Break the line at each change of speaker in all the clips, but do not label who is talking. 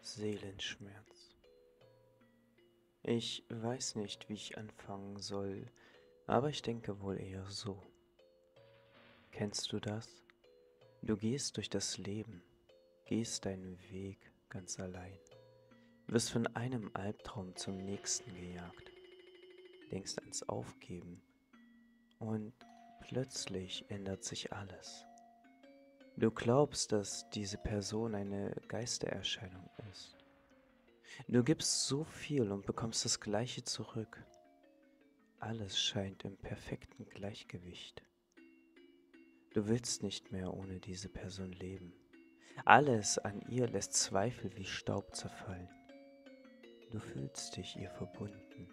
Seelenschmerz. Ich weiß nicht, wie ich anfangen soll, aber ich denke wohl eher so. Kennst du das? Du gehst durch das Leben, gehst deinen Weg ganz allein, wirst von einem Albtraum zum nächsten gejagt, denkst ans Aufgeben und plötzlich ändert sich alles. Du glaubst, dass diese Person eine Geistererscheinung ist. Du gibst so viel und bekommst das Gleiche zurück. Alles scheint im perfekten Gleichgewicht. Du willst nicht mehr ohne diese Person leben. Alles an ihr lässt Zweifel wie Staub zerfallen. Du fühlst dich ihr verbunden.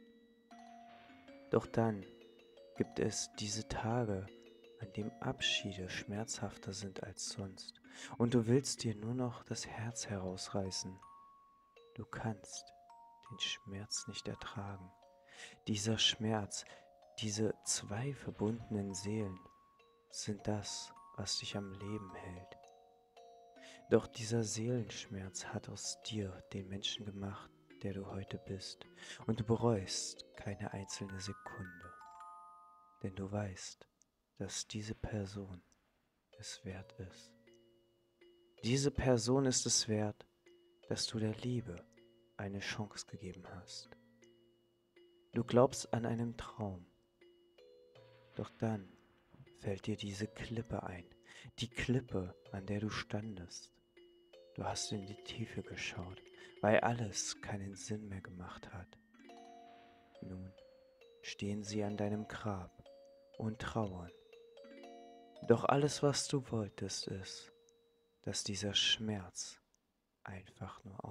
Doch dann gibt es diese Tage, an denen Abschiede schmerzhafter sind als sonst, und du willst dir nur noch das Herz herausreißen. Du kannst den Schmerz nicht ertragen. Dieser Schmerz, diese zwei verbundenen Seelen sind das, was dich am Leben hält. Doch dieser Seelenschmerz hat aus dir den Menschen gemacht, der du heute bist, und du bereust keine einzelne Sekunde, denn du weißt, dass diese Person es wert ist. Diese Person ist es wert, dass du der Liebe eine Chance gegeben hast. Du glaubst an einen Traum, doch dann fällt dir diese Klippe ein, die Klippe, an der du standest. Du hast in die Tiefe geschaut, weil alles keinen Sinn mehr gemacht hat. Nun stehen sie an deinem Grab und trauern. Doch alles, was du wolltest, ist, dass dieser Schmerz einfach nur